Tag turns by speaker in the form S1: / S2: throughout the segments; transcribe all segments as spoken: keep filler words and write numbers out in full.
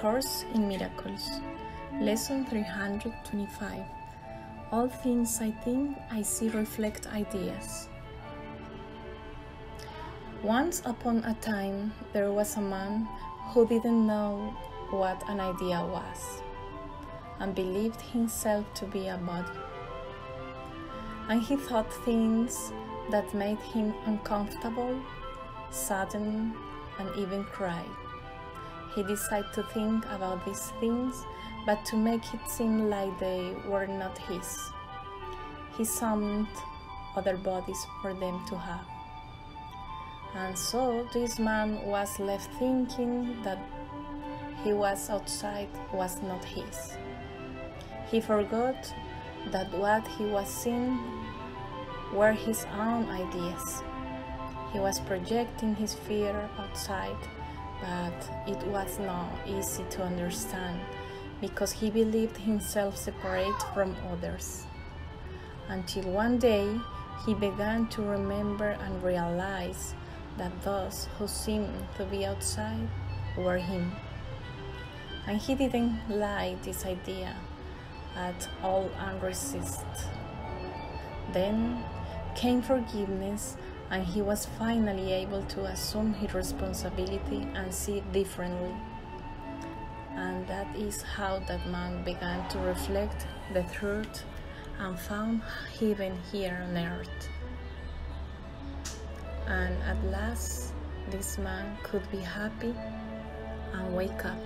S1: Course in Miracles, Lesson three hundred twenty-five. All things I think, I see reflect ideas. Once upon a time, there was a man who didn't know what an idea was, and believed himself to be a body. And he thought things that made him uncomfortable, saddened, and even cry. He decided to think about these things, but to make it seem like they were not his. He summoned other bodies for them to have. And so this man was left thinking that he was outside was not his. He forgot that what he was seeing were his own ideas. He was projecting his fear outside, but it was not easy to understand because he believed himself separate from others. Until one day he began to remember and realize that those who seemed to be outside were him. And he didn't like this idea at all and resist. Then came forgiveness, and he was finally able to assume his responsibility and see differently. And that is how that man began to reflect the truth and found heaven here on earth. And at last, this man could be happy and wake up.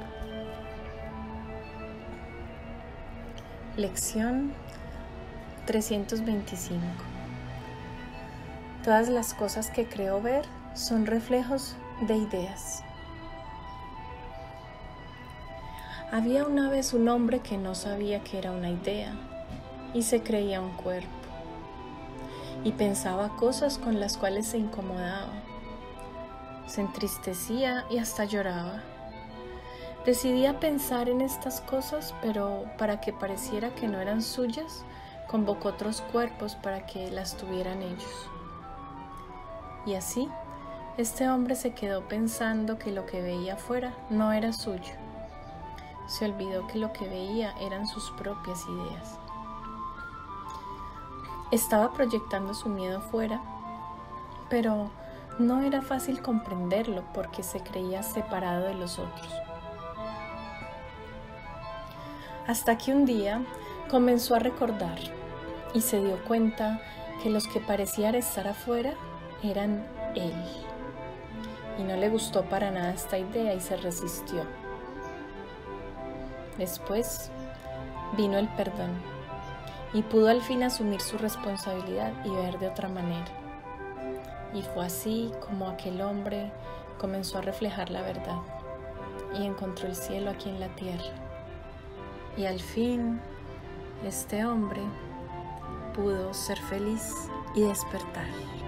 S1: Lección trescientos veinticinco. Todas las cosas que creo ver son reflejos de ideas. Había una vez un hombre que no sabía que era una idea y se creía un cuerpo. Y pensaba cosas con las cuales se incomodaba, se entristecía y hasta lloraba. Decidía pensar en estas cosas, pero para que pareciera que no eran suyas, convocó otros cuerpos para que las tuvieran ellos. Y así, este hombre se quedó pensando que lo que veía afuera no era suyo. Se olvidó que lo que veía eran sus propias ideas. Estaba proyectando su miedo fuera, pero no era fácil comprenderlo porque se creía separado de los otros. Hasta que un día comenzó a recordar y se dio cuenta que los que parecían estar afuera eran él. Y no le gustó para nada esta idea y se resistió. Después vino el perdón y pudo al fin asumir su responsabilidad y ver de otra manera. Y fue así como aquel hombre comenzó a reflejar la verdad y encontró el cielo aquí en la tierra. Y al fin, este hombre pudo ser feliz y despertar.